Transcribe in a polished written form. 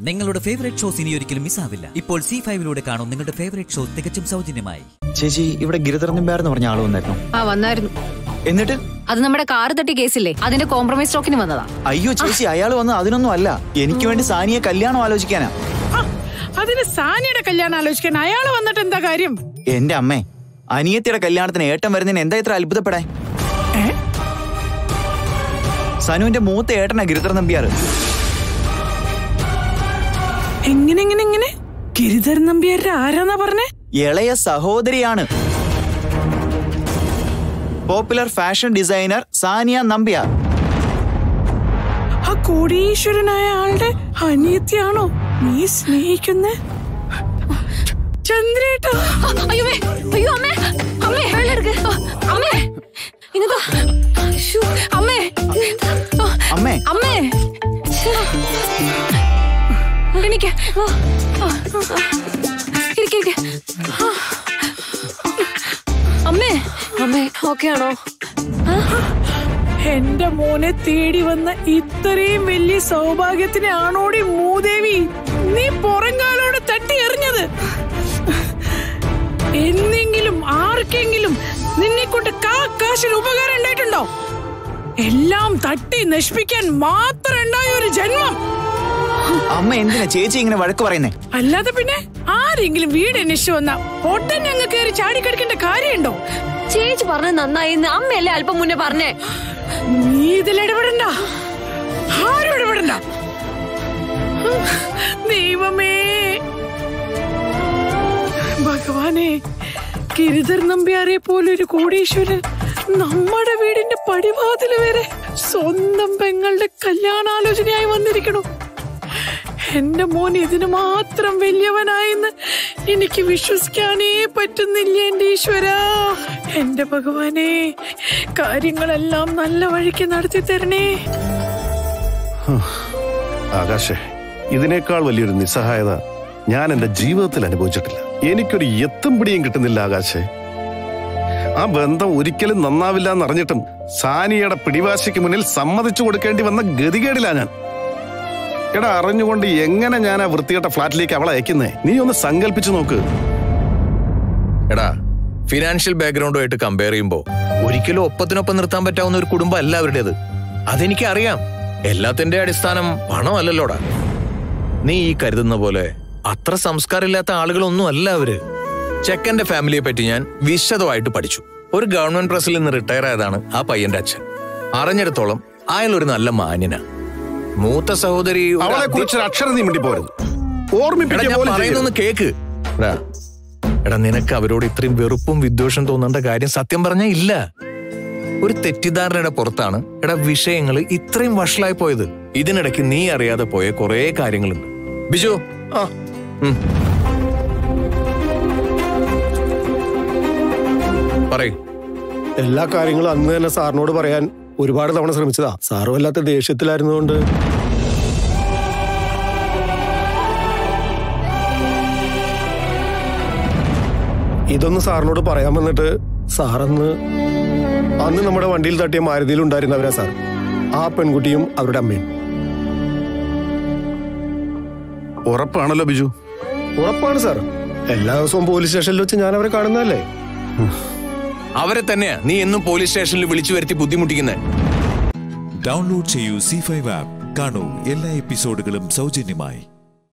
നിങ്ങളുടെ favourite shows ഇനി ഒരിക്കലും മിസ്സാവില്ല. ഇപ്പോൾ Zee5 കാണും നിങ്ങളുടെ ഫേവറേറ്റ് ഷോ തികച്ചും സൗജന്യമായി. ചേച്ചി, ഇവിടെ ഗിരിധരൻ പറഞ്ഞ ആള് വന്നായിരുന്നു? വന്നായിരുന്നു. എന്നിട്ട് അത് നമ്മുടെ കാർ തട്ടി കേസില്ലേ, അതിന്റെ കോംപ്രമൈസ് സ്റ്റോക്കിന് വന്നതാ. അയ്യോ ചേച്ചി, അയാൾ വന്ന് അതിനൊന്നും അല്ല. എനിക്ക് വേണ്ടി സാനിയെ കല്യാണം ആലോചിക്കാനാ. അതിന് സാനിയുടെ കല്യാണം ആലോചിക്കാൻ അയാൾ വന്നിട്ട് എന്താ കാര്യം? എന്റെ അമ്മേ, അനിയത്തിയുടെ കല്യാണത്തിന് ഏട്ടൻ വരുന്നതിന് എന്താ ഇത്ര അത്ഭുതപ്പെടാൻ? സനുവിന്റെ മൂത്ത ഏട്ടനാ ഗിരിധരൻ നമ്പ്യാർ. എങ്ങനെ ഗിരിധരൻ നമ്പ്യാരുടെ ആരാന്നാ പറഞ്ഞേ? ഇളയ സഹോദരിയാണ്. Popular fashion designer Saniya Nambiar. ആ കോടീശ്വരനായ ആളുടെ അനിയത്തിയാണോ നീ സ്നേഹിക്കുന്നേ? ചന്ദ്രേട്ടാ, അയ്യോ അമ്മേ, അമ്മേ അമ്മേ ഇങ്ങോ അമ്മേ അമ്മേ അമ്മേ എനിക്ക് അമ്മേ അമ്മേ ഓക്കെ ആണോ? എന്റെ മോനെ തേടി വന്ന ഇത്രയും വലിയ സൗഭാഗ്യത്തിനെ ആണോടി മൂദേവി നീ പുറങ്കാലോട് തട്ടി എറിഞ്ഞത്? എന്നെങ്കിലും ആർക്കെങ്കിലും നിന്നെ കൊണ്ട് കാശിന് ഉപകാരം ഉണ്ടായിട്ടുണ്ടോ? എല്ലാം തട്ടി നശിപ്പിക്കാൻ മാത്രം ഉണ്ടായ ഒരു ജന്മം. അമ്മ എന്തിനാ ചേച്ചി ഇങ്ങനെ വഴക്ക് പറയുന്നേ? അല്ലാതെ പിന്നെ ആരെങ്കിലും വീട് അന്വേഷിച്ചു വന്ന ഒട്ടൻ ഞങ്ങൾ കയറി ചാടിക്കടിക്കേണ്ട കാര്യമുണ്ടോ? ചേച്ചി പറഞ്ഞത് നന്നായി, അമ്മയല്ലേ അല്പം മുന്നേ പറഞ്ഞേ. നീ ഇതിൽ ഇടപെടണ്ട, ആരും ഇടപെടണ്ട. ദൈവമേ ഭഗവാനെ, ഗിരിധരൻ നമ്പ്യാരെ പോലൊരു കോടീശ്വരൻ നമ്മുടെ വീടിന്റെ പടിവാതില് വരെ സ്വന്തം പെങ്ങളുടെ കല്യാണാലോചനയായി വന്നിരിക്കണു. എന്റെ മോൻ ഇതിന് മാത്രം വലിയവനായെന്ന് എനിക്ക് വിശ്വസിക്കാനേ പറ്റുന്നില്ല. എന്റെ ഈശ്വര, എന്റെ ഭഗവാനെ, കാര്യങ്ങളെല്ലാം നല്ല വഴിക്ക് നടത്തി തരണേ. ആകാശേ, ഇതിനേക്കാൾ വലിയൊരു നിസ്സഹായത ഞാൻ എന്റെ ജീവിതത്തിൽ അനുഭവിച്ചിട്ടില്ല. എനിക്കൊരു എത്തും പിടിയും കിട്ടുന്നില്ല ആകാശേ. ആ ബന്ധം ഒരിക്കലും നന്നാവില്ല എന്നറിഞ്ഞിട്ടും സാനിയുടെ പിടിവാശിക്ക് മുന്നിൽ സമ്മതിച്ചു കൊടുക്കേണ്ടി വന്ന ഗതികേടിലാ ഞാൻ. എടാ, അറിഞ്ഞുകൊണ്ട് എങ്ങനെ ഞാൻ ആ വൃത്തികെട്ട ഫ്ലാറ്റിലേക്ക് അവളെ അയക്കുന്നേ? നീ ഒന്ന് സങ്കല്പിച്ചു നോക്ക്. എടാ, ഫിനാൻഷ്യൽ ബാക്ക്ഗ്രൗണ്ടുമായിട്ട് കമ്പയർ ചെയ്യുമ്പോ ഒരിക്കലും ഒപ്പത്തിനൊപ്പം നിർത്താൻ പറ്റാവുന്ന ഒരു കുടുംബം അല്ല അവരുടേത്. അതെനിക്ക് അറിയാം. എല്ലാത്തിന്റെ അടിസ്ഥാനം പണമല്ലല്ലോടാ. നീ ഈ കരുതുന്ന പോലെ അത്ര സംസ്കാരമില്ലാത്ത ആളുകളൊന്നും അല്ല അവര്. ചെക്കന്റെ ഫാമിലിയെ പറ്റി ഞാൻ വിശദമായിട്ട് പഠിച്ചു. ഒരു ഗവൺമെന്റ് പ്രസിൽ നിന്ന് റിട്ടയർ ആയതാണ് ആ പയ്യന്റെ അച്ഛൻ. അറിഞ്ഞിടത്തോളം അയാൾ ഒരു നല്ല മാന്യനാ. മൂത്ത സഹോദരി അവളെ കുറിച്ച് അക്ഷരം നീ മിണ്ടി പോരുത്. പറയുന്നൊന്ന് കേക്ക്. എടാ, നിനക്ക് അവരോട് ഇത്രയും വെറുപ്പും വിദ്വേഷം തോന്നേണ്ട കാര്യം സത്യം പറഞ്ഞാ ഇല്ല. ഒരു തെറ്റിദ്ധാരണയുടെ പുറത്താണ് എടാ വിഷയങ്ങൾ ഇത്രയും വഷളായി പോയത്. ഇതിനിടയ്ക്ക് നീ അറിയാതെ പോയ കുറെ കാര്യങ്ങളുണ്ട്. ബിജു, പറയ്. എല്ലാ കാര്യങ്ങളും അന്ന് തന്നെ സാറിനോട് പറയാൻ ഒരുപാട് തവണ ശ്രമിച്ചതാ. സാറ് വല്ലാത്ത ദേഷ്യത്തിലായിരുന്നുകൊണ്ട് ഇതൊന്ന് സാറിനോട് പറയാൻ വന്നിട്ട് സാറന്ന് അന്ന് നമ്മുടെ വണ്ടിയിൽ തട്ടിയ മാരുതിയിൽ ഉണ്ടായിരുന്നവരാ സാർ. ആ പെൺകുട്ടിയും അവരുടെ അമ്മയും. ഉറപ്പാണല്ലോ ബിജു? ഉറപ്പാണ് സാർ. എല്ലാ ദിവസവും പോലീസ് സ്റ്റേഷനിൽ വെച്ച് ഞാൻ അവരെ കാണുന്നതല്ലേ. അവരെ തന്നെയാ നീ എന്നും പോലീസ് സ്റ്റേഷനിൽ വിളിച്ചു വരുത്തി ബുദ്ധിമുട്ടിക്കുന്നത്. ഡൗൺലോഡ് ചെയ്യൂ Zee5 ആപ്പ്. കാണൂ എല്ലാ എപ്പിസോഡുകളും സൗജന്യമായി.